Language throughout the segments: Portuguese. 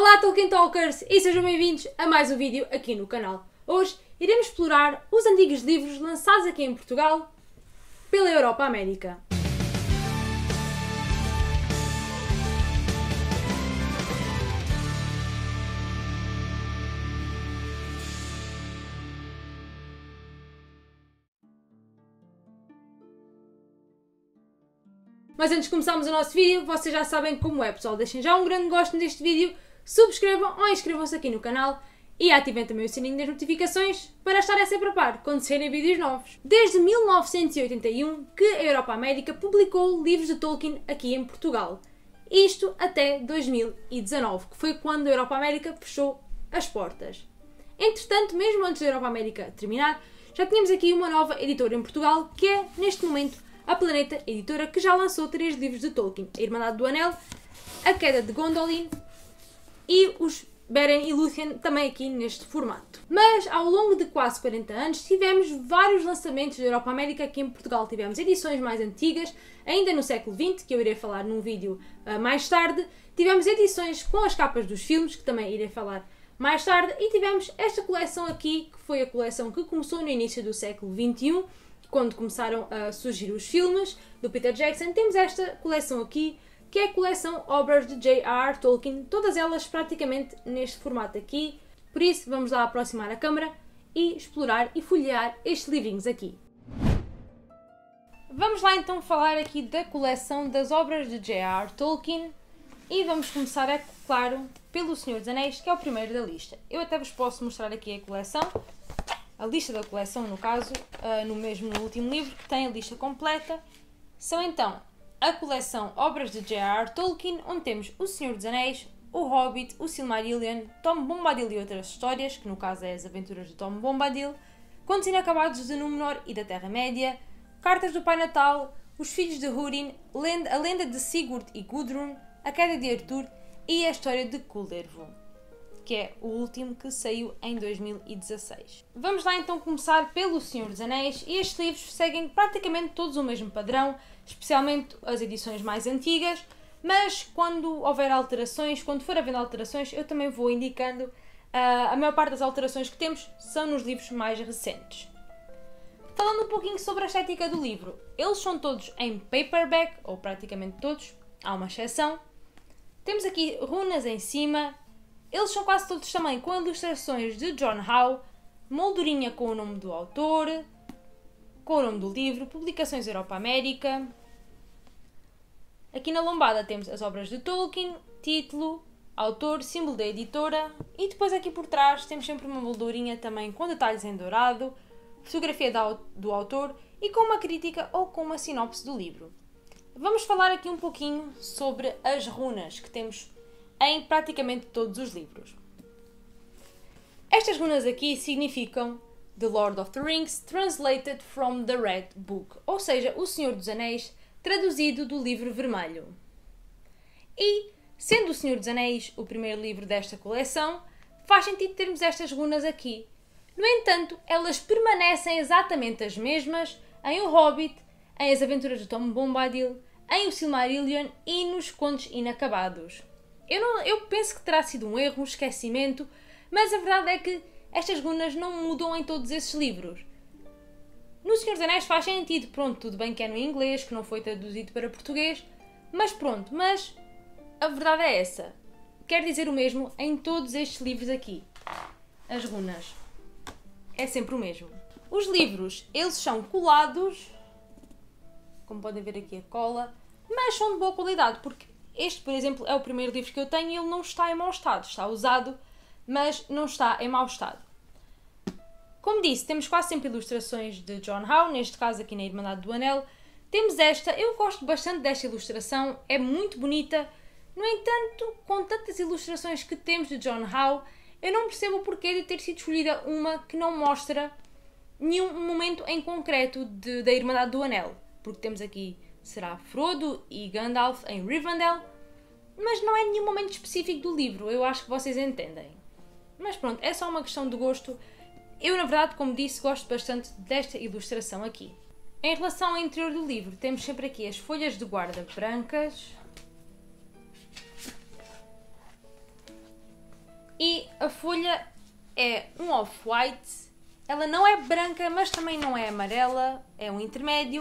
Olá Tolkien Talkers e sejam bem-vindos a mais um vídeo aqui no canal. Hoje iremos explorar os antigos livros lançados aqui em Portugal pela Europa América. Mas antes de começarmos o nosso vídeo, vocês já sabem como é, pessoal. Deixem já um grande gosto neste vídeo, subscrevam ou inscrevam-se aqui no canal e ativem também o sininho das notificações para estarem sempre a par quando saírem vídeos novos. Desde 1981 que a Europa América publicou livros de Tolkien aqui em Portugal. Isto até 2019, que foi quando a Europa América fechou as portas. Entretanto, mesmo antes da Europa América terminar, já tínhamos aqui uma nova editora em Portugal, que é, neste momento, a Planeta Editora, que já lançou 3 livros de Tolkien: A Irmandade do Anel, A Queda de Gondolin e os Beren e Lúthien, também aqui neste formato. Mas ao longo de quase 40 anos tivemos vários lançamentos da Europa América aqui em Portugal. Tivemos edições mais antigas, ainda no século XX, que eu irei falar num vídeo mais tarde. Tivemos edições com as capas dos filmes, que também irei falar mais tarde. E tivemos esta coleção aqui, que foi a coleção que começou no início do século XXI, quando começaram a surgir os filmes do Peter Jackson. Temos esta coleção aqui, que é a coleção Obras de J.R.R. Tolkien, todas elas praticamente neste formato aqui. Por isso, vamos lá aproximar a câmera e explorar e folhear estes livrinhos aqui. Vamos lá então falar aqui da coleção das obras de J.R.R. Tolkien e vamos começar, é claro, pelo Senhor dos Anéis, que é o primeiro da lista. Eu até vos posso mostrar aqui a coleção. A lista da coleção, no caso, no último livro, que tem a lista completa. São então a coleção Obras de J.R.R. Tolkien, onde temos O Senhor dos Anéis, O Hobbit, O Silmarillion, Tom Bombadil e outras histórias, que no caso é as aventuras de Tom Bombadil, Contos Inacabados de Númenor e da Terra-média, Cartas do Pai Natal, Os Filhos de Húrin, A Lenda de Sigurd e Gudrun, A Queda de Arthur e a História de Kullervo, que é o último que saiu em 2016. Vamos lá então começar pelo Senhor dos Anéis, e estes livros seguem praticamente todos o mesmo padrão, especialmente as edições mais antigas, mas quando houver alterações, quando for havendo alterações, eu também vou indicando. A maior parte das alterações que temos são nos livros mais recentes. Falando um pouquinho sobre a estética do livro, eles são todos em paperback, ou praticamente todos, há uma exceção. Temos aqui runas em cima. Eles são quase todos também com ilustrações de John Howe, moldurinha com o nome do autor, com o nome do livro, publicações Europa América. Aqui na lombada temos as obras de Tolkien, título, autor, símbolo da editora, e depois aqui por trás temos sempre uma moldurinha também com detalhes em dourado, fotografia do autor e com uma crítica ou com uma sinopse do livro. Vamos falar aqui um pouquinho sobre as runas que temos em praticamente todos os livros. Estas runas aqui significam The Lord of the Rings translated from the Red Book, ou seja, O Senhor dos Anéis traduzido do livro vermelho. E, sendo O Senhor dos Anéis o primeiro livro desta coleção, faz sentido termos estas runas aqui. No entanto, elas permanecem exatamente as mesmas em O Hobbit, em As Aventuras de Tom Bombadil, em O Silmarillion e nos Contos Inacabados. Eu penso que terá sido um erro, um esquecimento, mas a verdade é que estas runas não mudam em todos esses livros. No Senhor dos Anéis faz sentido, pronto, tudo bem que é no inglês, que não foi traduzido para português, mas pronto, mas a verdade é essa. Quer dizer o mesmo em todos estes livros aqui. As runas. É sempre o mesmo. Os livros, eles são colados, como podem ver aqui a cola, mas são de boa qualidade, porque este, por exemplo, é o primeiro livro que eu tenho e ele não está em mau estado. Está usado, mas não está em mau estado. Como disse, temos quase sempre ilustrações de John Howe, neste caso aqui na Irmandade do Anel. Temos esta, eu gosto bastante desta ilustração, é muito bonita. No entanto, com tantas ilustrações que temos de John Howe, eu não percebo o porquê de ter sido escolhida uma que não mostra nenhum momento em concreto da Irmandade do Anel. Porque temos aqui, será Frodo e Gandalf em Rivendell, mas não é nenhum momento específico do livro, eu acho que vocês entendem. Mas pronto, é só uma questão de gosto. Eu, na verdade, como disse, gosto bastante desta ilustração aqui. Em relação ao interior do livro, temos sempre aqui as folhas de guarda brancas. A folha é um off-white. Ela não é branca, mas também não é amarela. É um intermédio.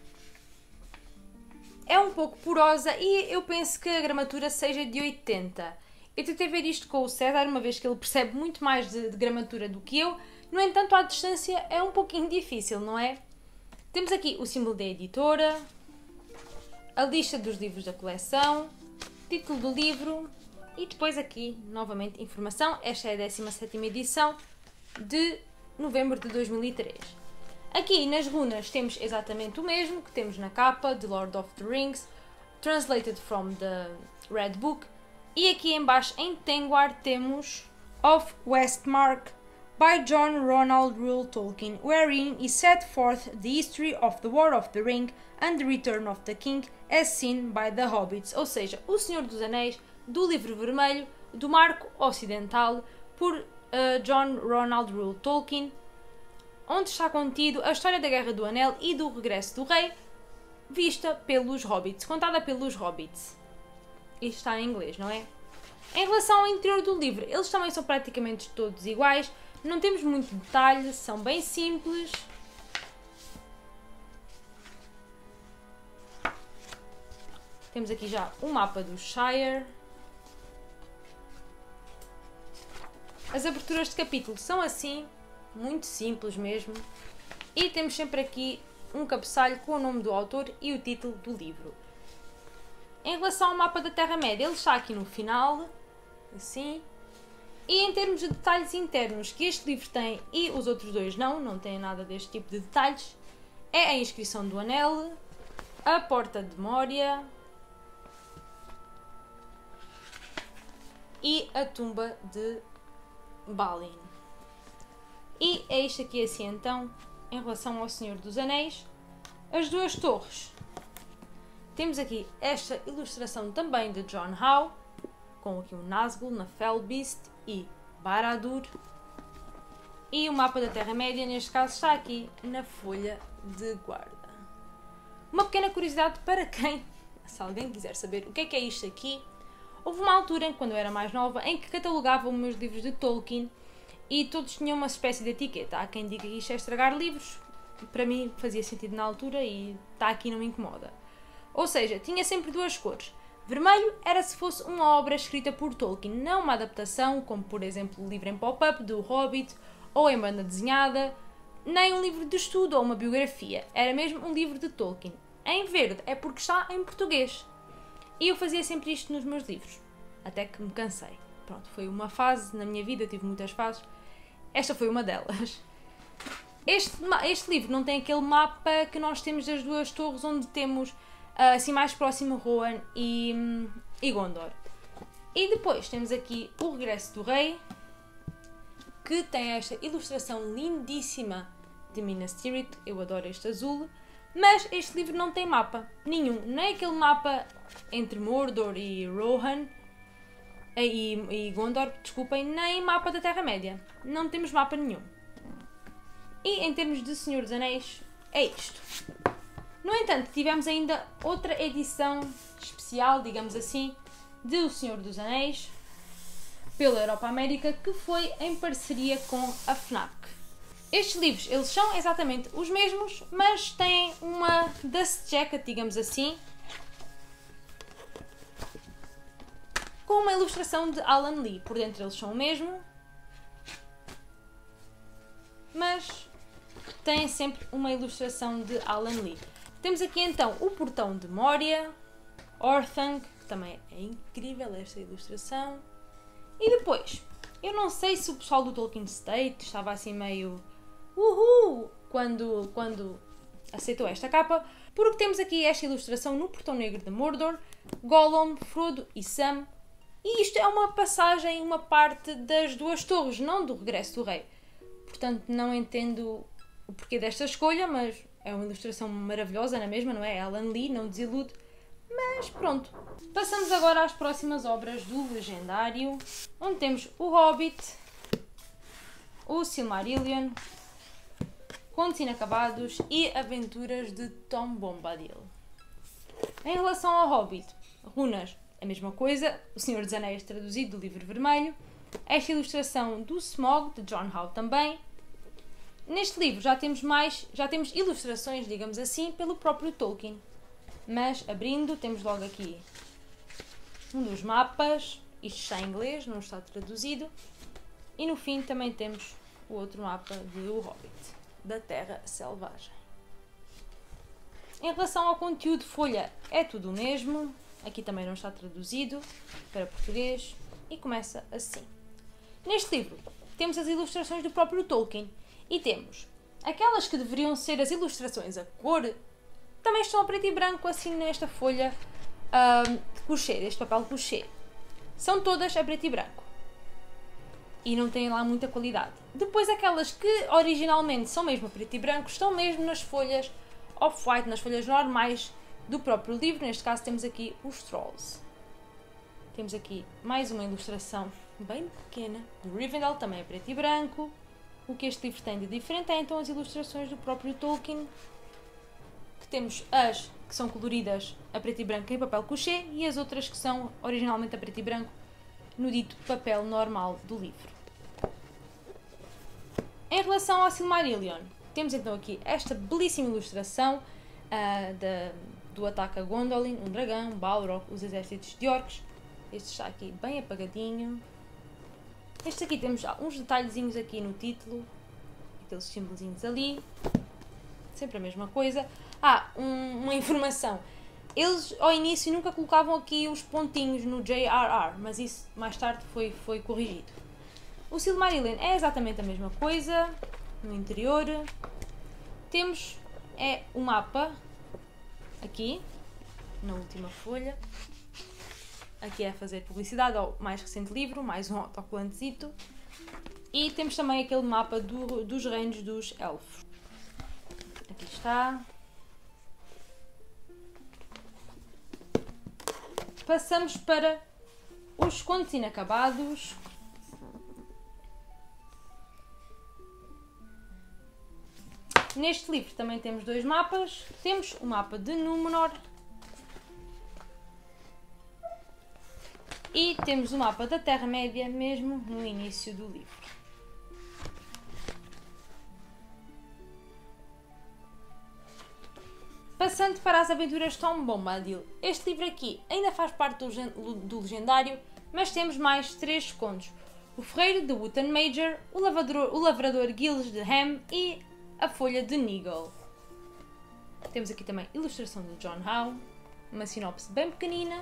É um pouco porosa e eu penso que a gramatura seja de 80. Eu tentei ver isto com o César, uma vez que ele percebe muito mais de gramatura do que eu. No entanto, à distância é um pouquinho difícil, não é? Temos aqui o símbolo da editora, a lista dos livros da coleção, título do livro e depois aqui, novamente, informação. Esta é a 17ª edição de novembro de 2003. Aqui nas runas temos exatamente o mesmo que temos na capa de Lord of the Rings, translated from the Red Book. E aqui em baixo em Tengwar temos Of Westmark by John Ronald Reuel Tolkien, wherein is set forth the history of the War of the Ring and the Return of the King as seen by the Hobbits, ou seja, O Senhor dos Anéis, do livro vermelho, do Marco Ocidental, por John Ronald Reuel Tolkien, onde está contido a história da Guerra do Anel e do regresso do rei, vista pelos Hobbits, contada pelos Hobbits. Isto está em inglês, não é? Em relação ao interior do livro, eles também são praticamente todos iguais, não temos muito detalhe, são bem simples. Temos aqui já o mapa do Shire. As aberturas de capítulo são assim, muito simples mesmo. E temos sempre aqui um cabeçalho com o nome do autor e o título do livro. Em relação ao mapa da Terra-média, ele está aqui no final, assim. E em termos de detalhes internos que este livro tem e os outros dois não têm nada deste tipo de detalhes, é a inscrição do anel, a porta de Moria e a tumba de Balin. E é isto aqui assim então, em relação ao Senhor dos Anéis. As duas torres. Temos aqui esta ilustração também de John Howe, com aqui um Nazgûl, Nafelbeast e Barad-dûr. E o mapa da Terra-média, neste caso, está aqui na folha de guarda. Uma pequena curiosidade para quem, se alguém quiser saber o que é isto aqui, houve uma altura, quando eu era mais nova, em que catalogava os meus livros de Tolkien e todos tinham uma espécie de etiqueta. Há quem diga que isto é estragar livros, para mim fazia sentido na altura e está aqui, não me incomoda. Ou seja, tinha sempre duas cores. Vermelho era se fosse uma obra escrita por Tolkien, não uma adaptação, como por exemplo o livro em pop-up do Hobbit ou em banda desenhada, nem um livro de estudo ou uma biografia. Era mesmo um livro de Tolkien. Em verde é porque está em português. E eu fazia sempre isto nos meus livros, até que me cansei. Pronto, foi uma fase na minha vida, eu tive muitas fases. Esta foi uma delas. Este livro não tem aquele mapa que nós temos das duas torres, onde temos assim mais próximo Rohan e Gondor. E depois temos aqui o Regresso do Rei, que tem esta ilustração lindíssima de Minas Tirith. Eu adoro este azul. Mas este livro não tem mapa nenhum. Nem aquele mapa entre Mordor e Rohan e Gondor, desculpem, nem mapa da Terra-média. Não temos mapa nenhum. E em termos de Senhor dos Anéis, é isto. No entanto, tivemos ainda outra edição especial, digamos assim, de O Senhor dos Anéis, pela Europa América, que foi em parceria com a FNAC. Estes livros, eles são exatamente os mesmos, mas têm uma dust jacket, digamos assim, com uma ilustração de Alan Lee. Por dentro eles são o mesmo, mas têm sempre uma ilustração de Alan Lee. Temos aqui então o Portão de Moria, Orthanc, que também é incrível esta ilustração. E depois, eu não sei se o pessoal do Tolkien State estava assim meio uhul quando aceitou esta capa, porque temos aqui esta ilustração no Portão Negro de Mordor, Gollum, Frodo e Sam. E isto é uma passagem, uma parte das duas torres, não do Regresso do Rei. Portanto, não entendo o porquê desta escolha, mas é uma ilustração maravilhosa na mesma, não é? Alan Lee, não desilude. Mas pronto. Passamos agora às próximas obras do Legendário, onde temos o Hobbit, o Silmarillion, Contos Inacabados e Aventuras de Tom Bombadil. Em relação ao Hobbit, runas, a mesma coisa, O Senhor dos Anéis traduzido do livro vermelho, esta ilustração do Smaug, de John Howe também. Neste livro já temos ilustrações, digamos assim, pelo próprio Tolkien. Mas abrindo, temos logo aqui um dos mapas. Isto está em inglês, não está traduzido. E no fim também temos o outro mapa de O Hobbit, da Terra Selvagem. Em relação ao conteúdo, folha é tudo o mesmo. Aqui também não está traduzido para português. E começa assim. Neste livro temos as ilustrações do próprio Tolkien. E temos aquelas que deveriam ser as ilustrações a cor, também estão a preto e branco assim nesta folha de couché, deste papel de couché. São todas a preto e branco. E não têm lá muita qualidade. Depois aquelas que originalmente são mesmo a preto e branco, estão mesmo nas folhas off-white, nas folhas normais do próprio livro. Neste caso temos aqui os Trolls. Temos aqui mais uma ilustração bem pequena do Rivendell, também a preto e branco. O que este livro tem de diferente é então as ilustrações do próprio Tolkien, que temos as que são coloridas a preto e branco em papel couché e as outras que são originalmente a preto e branco no dito papel normal do livro. Em relação ao Silmarillion, temos então aqui esta belíssima ilustração do ataque a Gondolin, um dragão, Balrog, os exércitos de orcs. Este está aqui bem apagadinho. Este aqui temos já uns detalhezinhos aqui no título, aqueles símbolozinhos ali, sempre a mesma coisa. Uma informação, eles ao início nunca colocavam aqui os pontinhos no JRR, mas isso mais tarde foi corrigido. O Silmarillion é exatamente a mesma coisa, no interior. Temos o mapa, aqui, na última folha. Aqui é a fazer publicidade ao mais recente livro, mais um autocolantezito. E temos também aquele mapa dos reinos dos elfos. Aqui está. Passamos para os contos inacabados. Neste livro também temos dois mapas. Temos o mapa de Númenor e temos o mapa da Terra-média mesmo no início do livro. Passando para as aventuras de Tom Bombadil. Este livro aqui ainda faz parte do legendário, mas temos mais 3 contos. O Ferreiro de Wootton Major, o Lavrador Giles de Ham e a Folha de Nigel. Temos aqui também ilustração de John Howe, uma sinopse bem pequenina.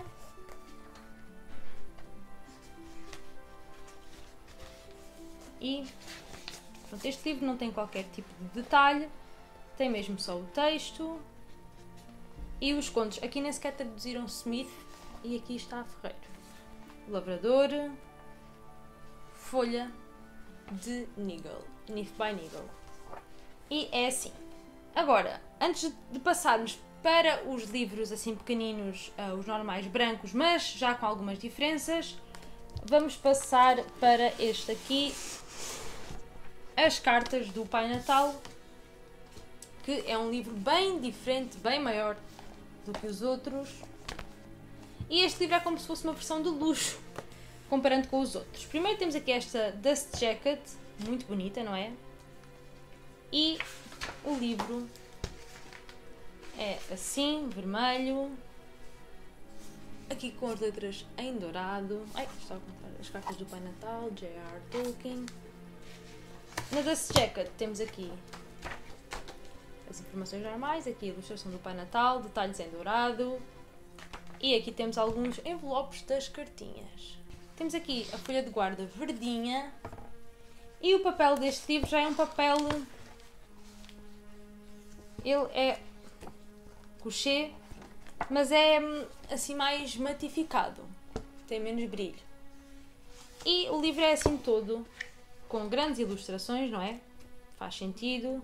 E pronto, este livro não tem qualquer tipo de detalhe, tem mesmo só o texto. E os contos, aqui nem sequer traduziram Smith e aqui está Ferreiro. O Lavrador, Folha de Nigel, Nith by Nigel. E é assim. Agora, antes de passarmos para os livros assim pequeninos, os normais brancos, mas já com algumas diferenças, vamos passar para este aqui, As Cartas do Pai Natal, que é um livro bem diferente, bem maior do que os outros. E este livro é como se fosse uma versão de luxo, comparando com os outros. Primeiro temos aqui esta Dust Jacket, muito bonita, não é? E o livro é assim, vermelho, aqui com as letras em dourado. Está a contar As Cartas do Pai Natal, J.R. Tolkien. Na Dust Jacket temos aqui as informações normais, aqui a ilustração do Pai Natal, detalhes em dourado. E aqui temos alguns envelopes das cartinhas. Temos aqui a folha de guarda verdinha. E o papel deste livro já é um papel... Ele é couché, mas é assim mais matificado. Tem menos brilho. E o livro é assim todo, com grandes ilustrações, não é? Faz sentido.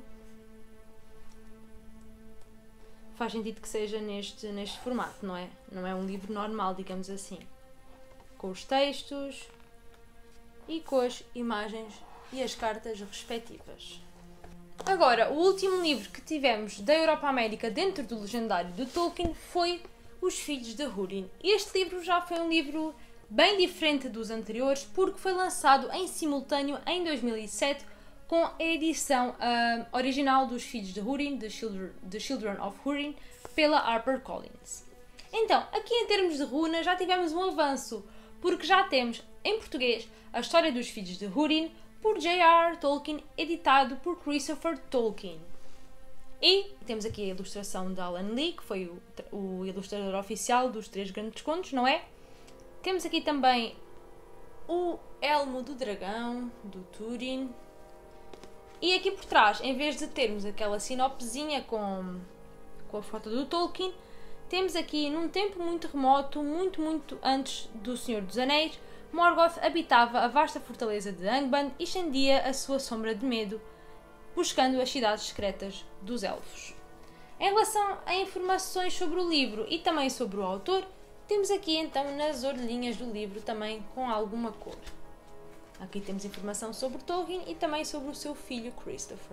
Faz sentido que seja neste formato, não é? Não é um livro normal, digamos assim. Com os textos e com as imagens e as cartas respectivas. Agora, o último livro que tivemos da Europa América dentro do legendário de Tolkien foi Os Filhos de Húrin. Este livro já foi um livro bem diferente dos anteriores porque foi lançado em simultâneo em 2007 com a edição original dos Filhos de Húrin, The Children of Húrin, pela HarperCollins. Então, aqui em termos de runas já tivemos um avanço, porque já temos em português a história dos Filhos de Húrin por J.R. Tolkien, editado por Christopher Tolkien. E temos aqui a ilustração de Alan Lee, que foi o ilustrador oficial dos Três Grandes Contos, não é? Temos aqui também o Elmo do Dragão, do Túrin. E aqui por trás, em vez de termos aquela sinopsezinha com a foto do Tolkien, temos aqui, num tempo muito remoto, muito antes do Senhor dos Anéis, Morgoth habitava a vasta fortaleza de Angband e estendia a sua sombra de medo, buscando as cidades secretas dos Elfos. Em relação a informações sobre o livro e também sobre o autor, temos aqui então nas orelhinhas do livro também com alguma cor. Aqui temos informação sobre Tolkien e também sobre o seu filho Christopher.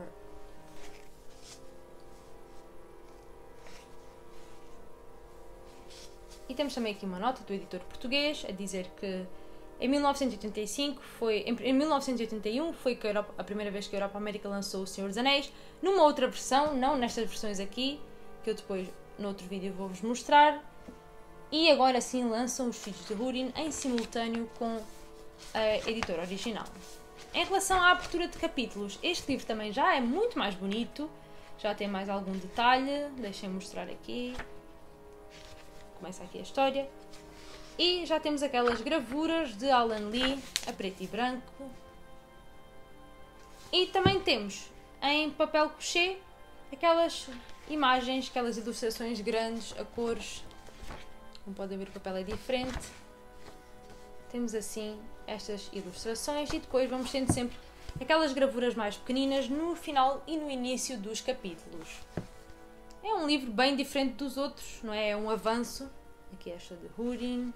E temos também aqui uma nota do editor português a dizer que em 1981 foi a primeira vez que a Europa América lançou O Senhor dos Anéis, numa outra versão, não nestas versões aqui, que eu depois, noutro vídeo, vou-vos mostrar. E agora sim lançam Os Filhos de Húrin em simultâneo com a editora original. Em relação à abertura de capítulos, este livro também já é muito mais bonito, já tem mais algum detalhe, deixem-me mostrar aqui. Começa aqui a história. E já temos aquelas gravuras de Alan Lee a preto e branco. E também temos em papel couché aquelas imagens, aquelas ilustrações grandes a cores. Como podem ver, o papel é diferente. Temos assim estas ilustrações e depois vamos tendo sempre aquelas gravuras mais pequeninas no final e no início dos capítulos. É um livro bem diferente dos outros, não é? É um avanço. Aqui esta de Húrin.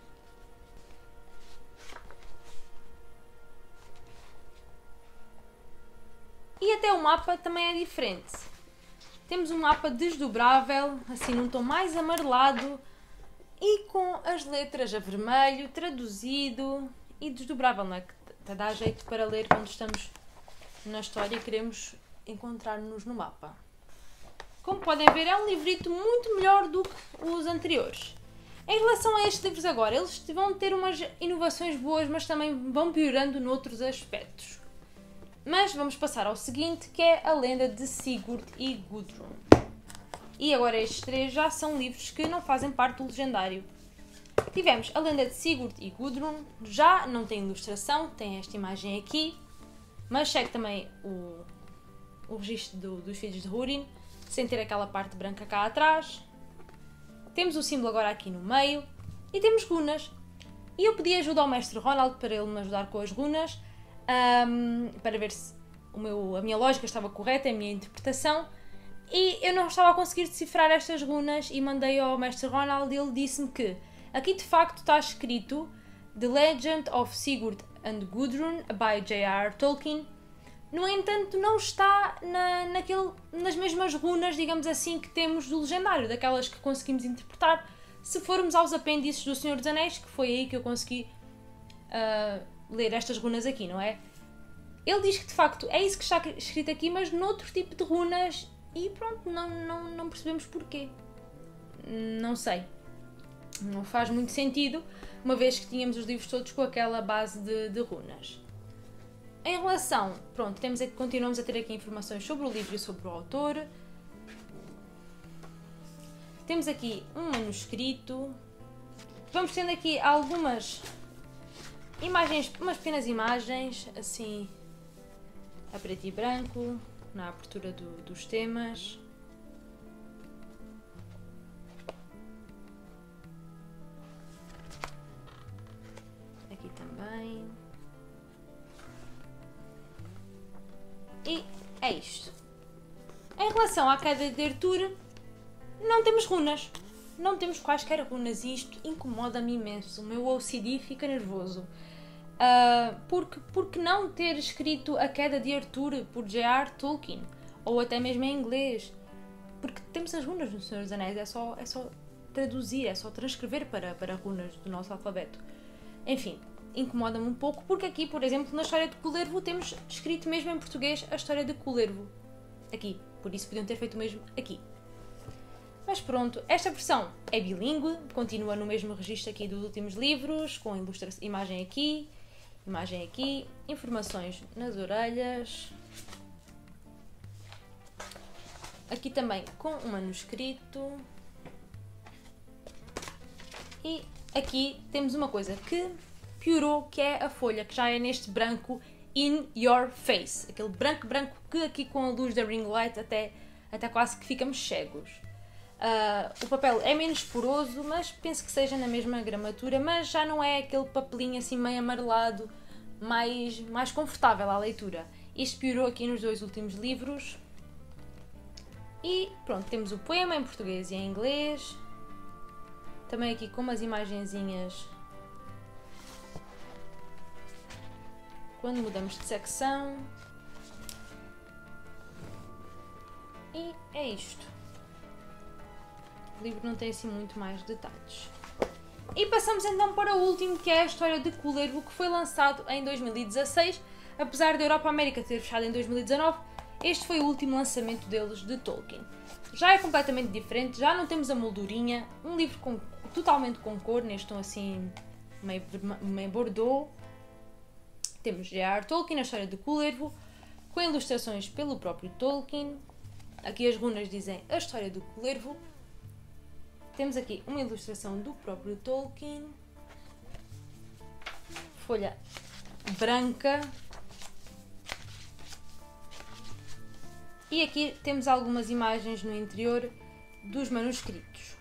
E até o mapa também é diferente. Temos um mapa desdobrável, assim num tom mais amarelado e com as letras a vermelho, traduzido e desdobrável, não é? Que dá jeito para ler quando estamos na história e queremos encontrar-nos no mapa. Como podem ver, é um livrito muito melhor do que os anteriores. Em relação a estes livros agora, eles vão ter umas inovações boas, mas também vão piorando noutros aspectos. Mas vamos passar ao seguinte, que é a lenda de Sigurd e Gudrun. E agora estes três já são livros que não fazem parte do legendário. Tivemos a lenda de Sigurd e Gudrun, já não tem ilustração, tem esta imagem aqui, mas segue também o registro dos Filhos de Húrin, sem ter aquela parte branca cá atrás. Temos o símbolo agora aqui no meio e temos runas. E eu pedi ajuda ao mestre Ronald para ele me ajudar com as runas, para ver se a minha lógica estava correta, a minha interpretação, e eu não estava a conseguir decifrar estas runas e mandei ao mestre Ronald e ele disse-me que aqui de facto está escrito The Legend of Sigurd and Gudrun by J.R. Tolkien. No entanto, não está nas mesmas runas, digamos assim, que temos do legendário, daquelas que conseguimos interpretar se formos aos apêndices do Senhor dos Anéis, que foi aí que eu consegui ler estas runas aqui, não é? Ele diz que de facto é isso que está escrito aqui, mas noutro tipo de runas, e pronto, não percebemos porquê. Não sei. Não faz muito sentido, uma vez que tínhamos os livros todos com aquela base de runas. Em relação, pronto, continuamos a ter aqui informações sobre o livro e sobre o autor. Temos aqui um manuscrito. Vamos tendo aqui algumas imagens, umas pequenas imagens, assim, a preto e branco, na abertura dos temas. Aqui também. E é isto. Em relação à queda de Arthur, não temos runas. Não temos quaisquer runas e isto incomoda-me imenso. O meu OCD fica nervoso. Porque não ter escrito A Queda de Arthur por J.R. Tolkien? Ou até mesmo em inglês? Porque temos as runas no Senhor dos Anéis. É só traduzir, é só transcrever para runas do nosso alfabeto. Enfim, incomoda-me um pouco porque aqui, por exemplo, na história de Kullervo temos escrito mesmo em português a história de Kullervo. Aqui, por isso podiam ter feito o mesmo aqui. Mas pronto, esta versão é bilíngue, continua no mesmo registro aqui dos últimos livros, com imagem aqui, informações nas orelhas. Aqui também com um manuscrito. E aqui temos uma coisa que piorou, que é a folha, que já é neste branco in your face. Aquele branco que aqui com a luz da ring light até quase que ficamos cegos. O papel é menos poroso, mas penso que seja na mesma gramatura, mas já não é aquele papelinho assim meio amarelado, mais confortável à leitura. Isto piorou aqui nos dois últimos livros. E pronto, temos o poema em português e em inglês. Também aqui com umas imagenzinhas quando mudamos de secção. E é isto. O livro não tem assim muito mais detalhes. E passamos então para o último, que é a história de Kullervo, que foi lançado em 2016. Apesar da Europa América ter fechado em 2019, este foi o último lançamento deles de Tolkien. Já é completamente diferente, já não temos a moldurinha, um livro totalmente com cor, neste tom assim meio bordeaux. Temos J.R. Tolkien, a história de Kullervo, com ilustrações pelo próprio Tolkien. Aqui as runas dizem a história do Kullervo. Temos aqui uma ilustração do próprio Tolkien. Folha branca. E aqui temos algumas imagens no interior dos manuscritos.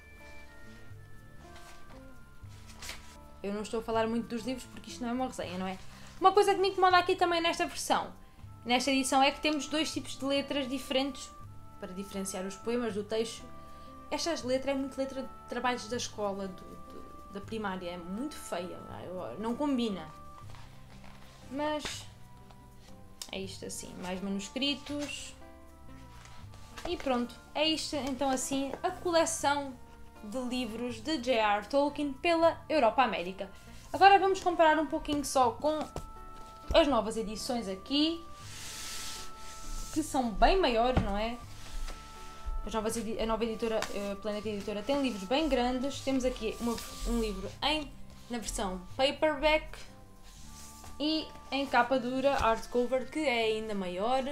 Eu não estou a falar muito dos livros porque isto não é uma resenha, não é? Uma coisa que me incomoda aqui também nesta versão, nesta edição, é que temos dois tipos de letras diferentes para diferenciar os poemas do texto. Esta letra é muito letra de trabalhos da escola, da primária, é muito feia, não combina. Mas é isto assim, mais manuscritos. E pronto, é isto então assim a coleção de livros de J.R. Tolkien pela Europa América. Agora vamos comparar um pouquinho só com as novas edições aqui, que são bem maiores, não é? A nova editora, a Planeta Editora, tem livros bem grandes. Temos aqui um livro na versão paperback e em capa dura, hardcover, que é ainda maior.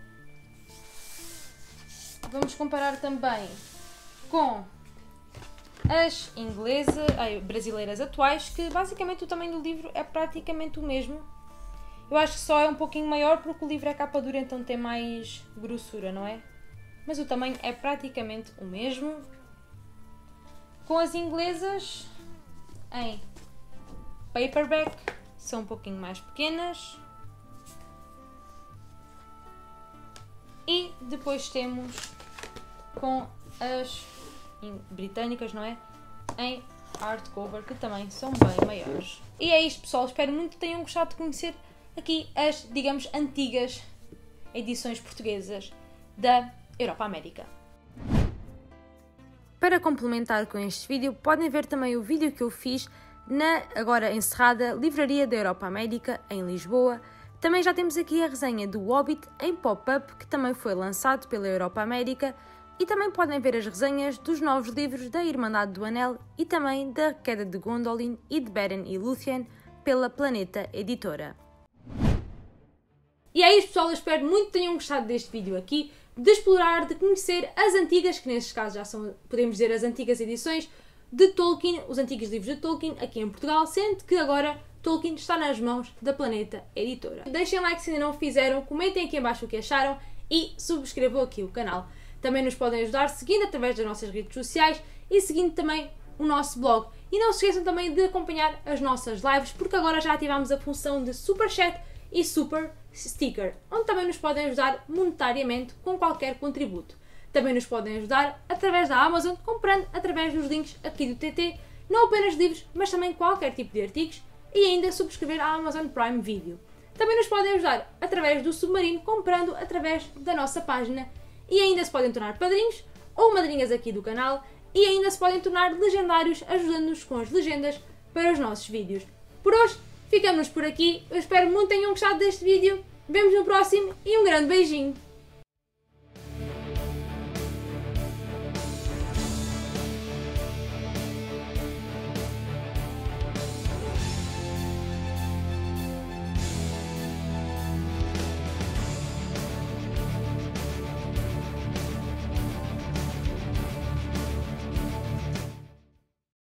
Vamos comparar também com as brasileiras atuais, que basicamente o tamanho do livro é praticamente o mesmo. Eu acho que só é um pouquinho maior porque o livro é capa dura, então tem mais grossura, não é? Mas o tamanho é praticamente o mesmo. Com as inglesas em paperback são um pouquinho mais pequenas. E depois temos com as britânicas, não é? Em hardcover, que também são bem maiores. E é isto, pessoal. Espero muito que tenham gostado de conhecer aqui as, digamos, antigas edições portuguesas da Europa América. Para complementar com este vídeo, podem ver também o vídeo que eu fiz na agora encerrada Livraria da Europa América, em Lisboa. Também já temos aqui a resenha do Hobbit em pop-up, que também foi lançado pela Europa América, e também podem ver as resenhas dos novos livros da Irmandade do Anel e também da Queda de Gondolin e de Beren e Lúthien pela Planeta Editora. E é isso, pessoal, eu espero muito que tenham gostado deste vídeo aqui, de explorar, de conhecer as antigas, que nestes casos já são, podemos dizer, as antigas edições de Tolkien, os antigos livros de Tolkien aqui em Portugal, sendo que agora Tolkien está nas mãos da Planeta Editora. Deixem like se ainda não o fizeram, comentem aqui em baixo o que acharam e subscrevam aqui o canal. Também nos podem ajudar seguindo através das nossas redes sociais e seguindo também o nosso blog. E não se esqueçam também de acompanhar as nossas lives, porque agora já ativamos a função de Super Chat e Super Sticker, onde também nos podem ajudar monetariamente com qualquer contributo. Também nos podem ajudar através da Amazon, comprando através dos links aqui do TT, não apenas livros, mas também qualquer tipo de artigos, e ainda subscrever a Amazon Prime Video. Também nos podem ajudar através do Submarino, comprando através da nossa página, e ainda se podem tornar padrinhos ou madrinhas aqui do canal, e ainda se podem tornar legendários, ajudando-nos com as legendas para os nossos vídeos. Por hoje, ficamos por aqui. Eu espero muito que tenham gostado deste vídeo. Vemos no próximo e um grande beijinho!